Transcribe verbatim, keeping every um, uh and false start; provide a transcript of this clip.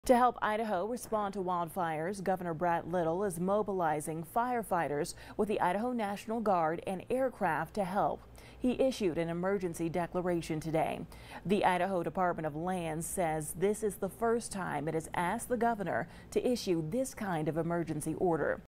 To help Idaho respond to wildfires, Governor Brad Little is mobilizing firefighters with the Idaho National Guard and aircraft to help. He issued an emergency declaration today. The Idaho Department of Lands says this is the first time it has asked the governor to issue this kind of emergency order.